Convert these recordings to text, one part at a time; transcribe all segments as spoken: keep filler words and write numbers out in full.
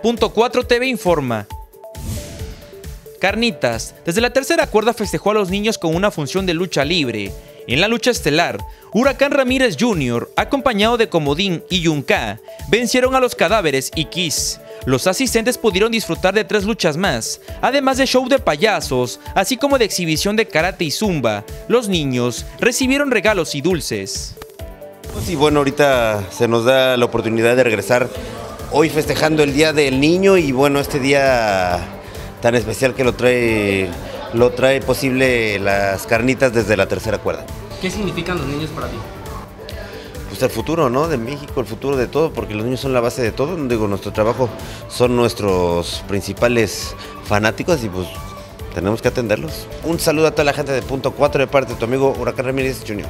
Punto cuatro T V informa. Carnitas, desde la tercera cuerda festejó a los niños con una función de lucha libre. En la lucha estelar, Huracán Ramírez junior, acompañado de Comodín y Yunca, vencieron a los Cadáveres y Kiss. Los asistentes pudieron disfrutar de tres luchas más, además de show de payasos, así como de exhibición de karate y zumba. Los niños recibieron regalos y dulces. Y bueno, ahorita se nos da la oportunidad de regresar hoy festejando el Día del Niño y bueno, este día tan especial que lo trae, lo trae posible las carnitas desde la tercera cuerda. ¿Qué significan los niños para ti? Pues el futuro, ¿no? De México, el futuro de todo, porque los niños son la base de todo. Digo, nuestro trabajo son nuestros principales fanáticos y pues tenemos que atenderlos. Un saludo a toda la gente de Punto cuatro de parte de tu amigo Huracán Ramírez junior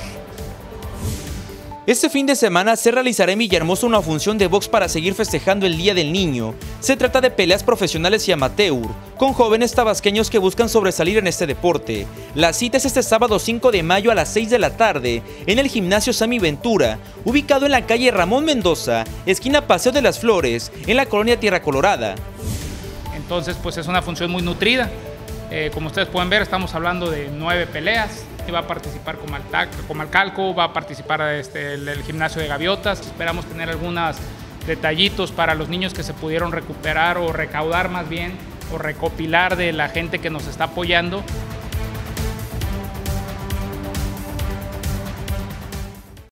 Este fin de semana se realizará en Villahermosa una función de box para seguir festejando el Día del Niño. Se trata de peleas profesionales y amateur, con jóvenes tabasqueños que buscan sobresalir en este deporte. La cita es este sábado cinco de mayo a las seis de la tarde en el gimnasio Sammy Ventura, ubicado en la calle Ramón Mendoza, esquina Paseo de las Flores, en la colonia Tierra Colorada. Entonces, pues es una función muy nutrida. Eh, como ustedes pueden ver, estamos hablando de nueve peleas. Va a participar Comalcalco, va a participar este, el, el gimnasio de Gaviotas. Esperamos tener algunos detallitos para los niños que se pudieron recuperar o recaudar más bien, o recopilar de la gente que nos está apoyando.